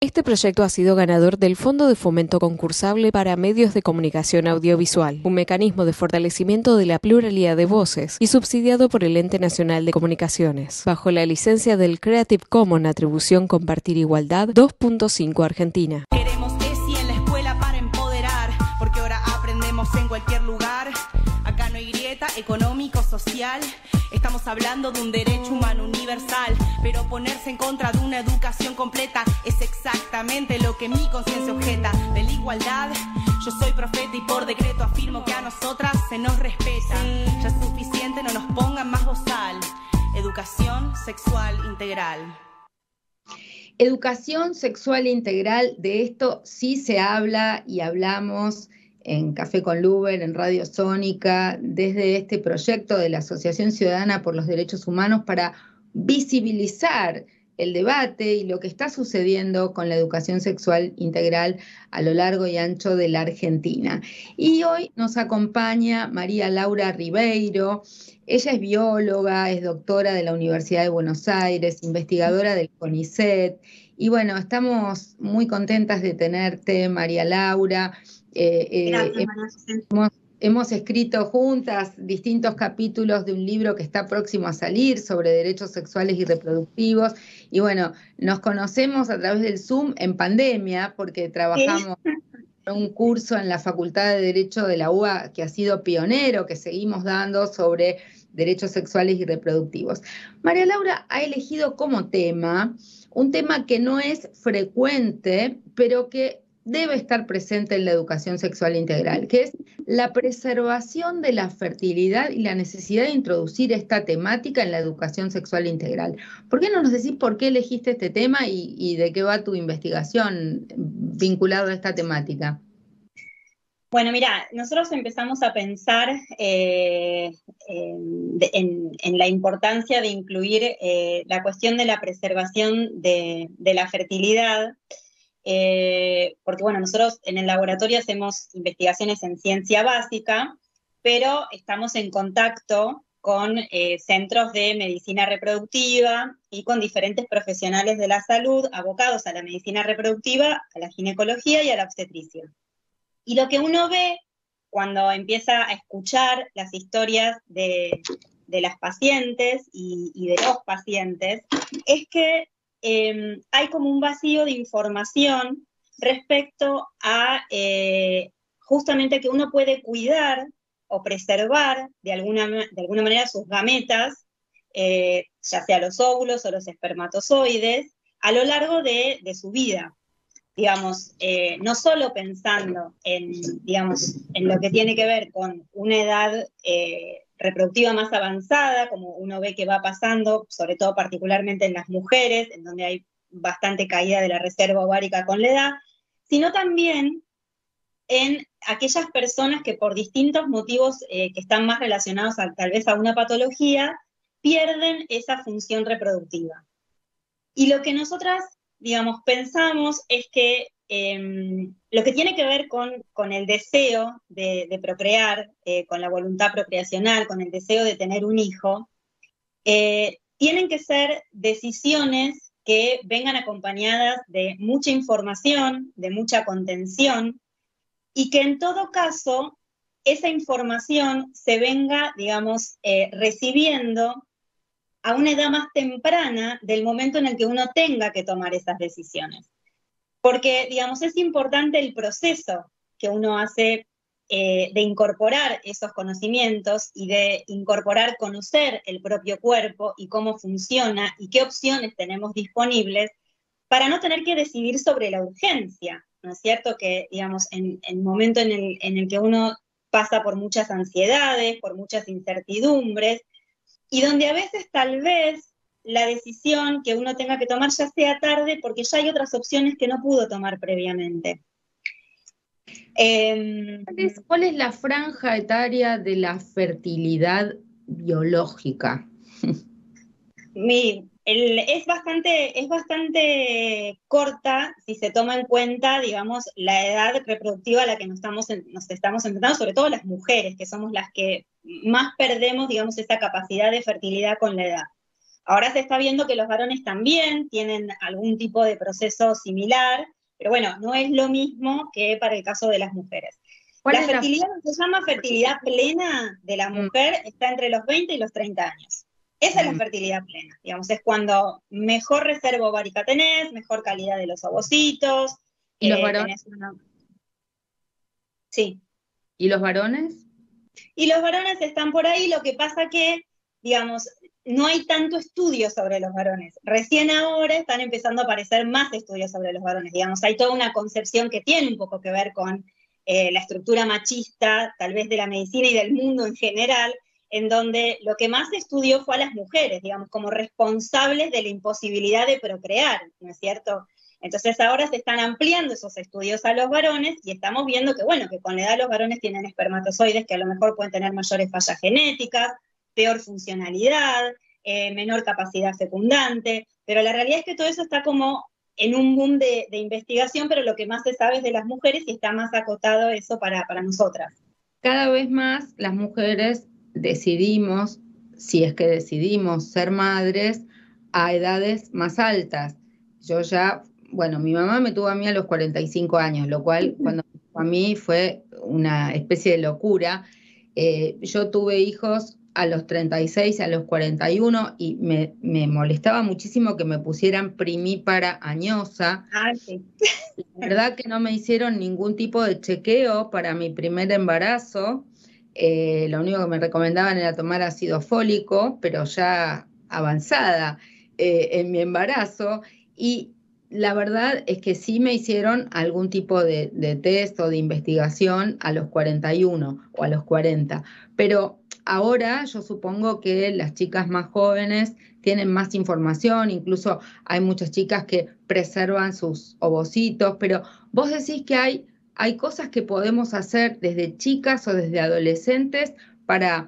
Este proyecto ha sido ganador del Fondo de Fomento Concursable para Medios de Comunicación Audiovisual, un mecanismo de fortalecimiento de la pluralidad de voces y subsidiado por el Ente Nacional de Comunicaciones, bajo la licencia del Creative Commons Atribución Compartir Igualdad 2.5 Argentina. Queremos ESI en la escuela para empoderar, porque ahora aprendemos en cualquier lugar. Acá no hay grieta económico-social. Estamos hablando de un derecho humano universal, pero ponerse en contra de una educación completa es exactamente lo que mi conciencia objeta. De la igualdad, yo soy profeta y por decreto afirmo que a nosotras se nos respeta. Ya es suficiente, no nos pongan más bozal. Educación sexual integral. Educación sexual integral, de esto sí se habla y hablamos en Café con Luber, en Radio Sónica, desde este proyecto de la Asociación Ciudadana por los Derechos Humanos para visibilizar el debate y lo que está sucediendo con la educación sexual integral a lo largo y ancho de la Argentina. Y hoy nos acompaña María Laura Ribeiro. Ella es bióloga, es doctora de la Universidad de Buenos Aires, investigadora del CONICET. Y bueno, estamos muy contentas de tenerte, María Laura. Hemos escrito juntas distintos capítulos de un libro que está próximo a salir sobre derechos sexuales y reproductivos. Y bueno, nos conocemos a través del Zoom en pandemia, porque trabajamos en un curso en la Facultad de Derecho de la UBA que ha sido pionero, que seguimos dando sobre derechos sexuales y reproductivos. María Laura ha elegido como tema un tema que no es frecuente, pero que debe estar presente en la educación sexual integral, que es la preservación de la fertilidad y la necesidad de introducir esta temática en la educación sexual integral. ¿Por qué no nos decís por qué elegiste este tema y de qué va tu investigación vinculado a esta temática? Bueno, mira, nosotros empezamos a pensar en la importancia de incluir la cuestión de la preservación de la fertilidad, porque bueno, nosotros en el laboratorio hacemos investigaciones en ciencia básica, pero estamos en contacto con centros de medicina reproductiva y con diferentes profesionales de la salud abocados a la medicina reproductiva, a la ginecología y a la obstetricia. Y lo que uno ve cuando empieza a escuchar las historias de las pacientes y de los pacientes es que hay como un vacío de información respecto a justamente que uno puede cuidar o preservar de alguna manera sus gametas, ya sea los óvulos o los espermatozoides, a lo largo de su vida. Digamos, no solo pensando digamos, en lo que tiene que ver con una edad reproductiva más avanzada, como uno ve que va pasando, sobre todo particularmente en las mujeres, en donde hay bastante caída de la reserva ovárica con la edad, sino también en aquellas personas que por distintos motivos que están más relacionados tal vez a una patología, pierden esa función reproductiva. Y lo que nosotras, digamos, pensamos es que lo que tiene que ver con el deseo de procrear, con la voluntad procreacional, con el deseo de tener un hijo, tienen que ser decisiones que vengan acompañadas de mucha información, de mucha contención, y que en todo caso esa información se venga, digamos, recibiendo a una edad más temprana del momento en el que uno tenga que tomar esas decisiones. Porque, digamos, es importante el proceso que uno hace de incorporar esos conocimientos y de incorporar, conocer el propio cuerpo y cómo funciona y qué opciones tenemos disponibles para no tener que decidir sobre la urgencia, ¿no es cierto? Que, digamos, en el momento en el que uno pasa por muchas ansiedades, por muchas incertidumbres, y donde a veces tal vez la decisión que uno tenga que tomar ya sea tarde porque ya hay otras opciones que no pudo tomar previamente. ¿Cuál es la franja etaria de la fertilidad biológica? Es bastante corta si se toma en cuenta, digamos, la edad reproductiva a la que nos estamos enfrentando, sobre todo las mujeres, que somos las que más perdemos, digamos, esa capacidad de fertilidad con la edad. Ahora se está viendo que los varones también tienen algún tipo de proceso similar, pero bueno, no es lo mismo que para el caso de las mujeres. La fertilidad, se llama fertilidad plena de la mujer, está entre los 20 y los 30 años. Esa es la fertilidad plena, digamos, es cuando mejor reserva ovárica tenés, mejor calidad de los ovocitos. ¿Y los varones? Sí. ¿Y los varones? Y los varones están por ahí, lo que pasa que, digamos, no hay tanto estudio sobre los varones. Recién ahora están empezando a aparecer más estudios sobre los varones, digamos, hay toda una concepción que tiene un poco que ver con la estructura machista, tal vez de la medicina y del mundo en general, en donde lo que más se estudió fue a las mujeres, digamos, como responsables de la imposibilidad de procrear, ¿no es cierto? Entonces ahora se están ampliando esos estudios a los varones y estamos viendo que, bueno, que con la edad los varones tienen espermatozoides que a lo mejor pueden tener mayores fallas genéticas, peor funcionalidad, menor capacidad fecundante, pero la realidad es que todo eso está como en un boom de investigación, pero lo que más se sabe es de las mujeres y está más acotado eso para nosotras. Cada vez más las mujeres decidimos, si es que decidimos ser madres, a edades más altas. Yo ya, bueno, mi mamá me tuvo a mí a los 45 años, lo cual cuando a mí fue una especie de locura. Yo tuve hijos a los 36, a los 41 y me molestaba muchísimo que me pusieran primípara añosa. Ah, sí. La verdad que no me hicieron ningún tipo de chequeo para mi primer embarazo. Lo único que me recomendaban era tomar ácido fólico, pero ya avanzada en mi embarazo. Y la verdad es que sí me hicieron algún tipo de test o de investigación a los 41 o a los 40, pero ahora yo supongo que las chicas más jóvenes tienen más información, incluso hay muchas chicas que preservan sus ovocitos, pero vos decís que hay cosas que podemos hacer desde chicas o desde adolescentes para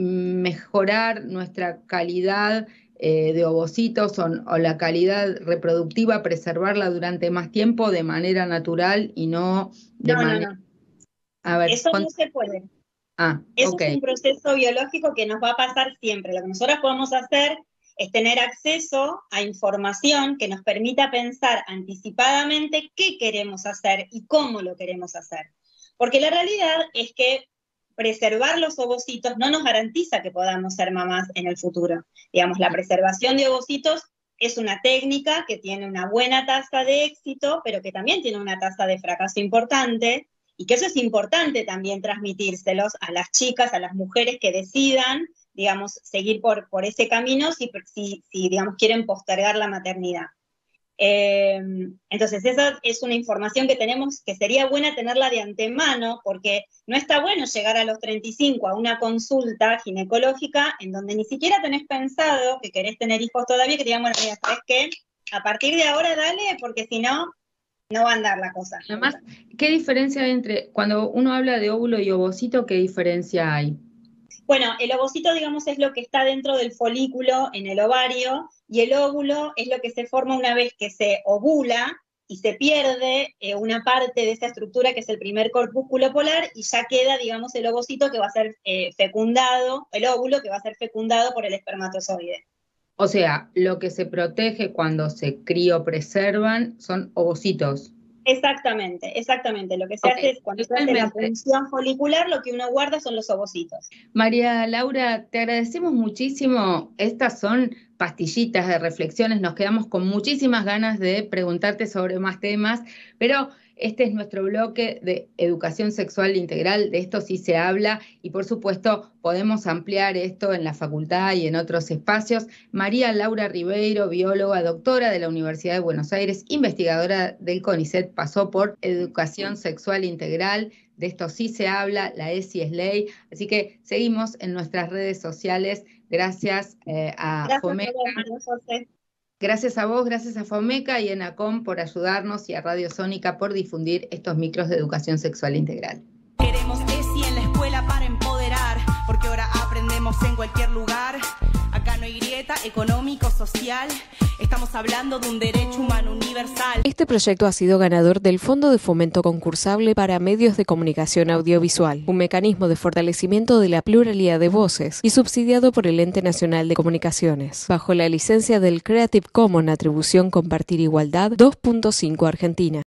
mejorar nuestra calidad de ovocitos o la calidad reproductiva, preservarla durante más tiempo de manera natural y no de manera... No. A ver, eso no se puede. Eso es un proceso biológico que nos va a pasar siempre. Lo que nosotros podemos hacer es tener acceso a información que nos permita pensar anticipadamente qué queremos hacer y cómo lo queremos hacer. Porque la realidad es que preservar los ovocitos no nos garantiza que podamos ser mamás en el futuro. Digamos, la preservación de ovocitos es una técnica que tiene una buena tasa de éxito, pero que también tiene una tasa de fracaso importante, y que eso es importante también transmitírselos a las chicas, a las mujeres que decidan, digamos, seguir por ese camino si digamos, quieren postergar la maternidad. Entonces esa es una información que tenemos, que sería buena tenerla de antemano, porque no está bueno llegar a los 35 a una consulta ginecológica en donde ni siquiera tenés pensado que querés tener hijos todavía, que te digan, bueno, mira, ¿sabes qué? A partir de ahora dale, porque si no, no va a andar la cosa. Además, ¿qué diferencia hay entre, cuando uno habla de óvulo y ovocito, qué diferencia hay? Bueno, el ovocito, digamos, es lo que está dentro del folículo en el ovario, y el óvulo es lo que se forma una vez que se ovula y se pierde una parte de esa estructura que es el primer corpúsculo polar, y ya queda, digamos, el ovocito que va a ser fecundado, el óvulo que va a ser fecundado por el espermatozoide. O sea, lo que se protege cuando se criopreservan son ovocitos. Exactamente. Lo que se hace es, cuando se hace la punción folicular, lo que uno guarda son los ovocitos. María Laura, te agradecemos muchísimo. Estas son pastillitas de reflexiones. Nos quedamos con muchísimas ganas de preguntarte sobre más temas, pero este es nuestro bloque de educación sexual integral. De esto sí se habla y, por supuesto, podemos ampliar esto en la facultad y en otros espacios. María Laura Ribeiro, bióloga, doctora de la Universidad de Buenos Aires, investigadora del CONICET, pasó por educación sexual integral. De esto sí se habla, la ESI es ley. Así que seguimos en nuestras redes sociales. Gracias a FOMECA. Gracias a vos, gracias a FOMECA y ENACOM por ayudarnos, y a Radio Sónica por difundir estos micros de educación sexual integral. Queremos ESI en la escuela para empoderar, porque ahora aprendemos en cualquier lugar. Acá no no hay grieta económico-social, estamos hablando de un derecho humano universal. Este proyecto ha sido ganador del Fondo de Fomento Concursable para Medios de Comunicación Audiovisual, un mecanismo de fortalecimiento de la pluralidad de voces y subsidiado por el Ente Nacional de Comunicaciones, bajo la licencia del Creative Commons Atribución Compartir Igualdad 2.5 Argentina.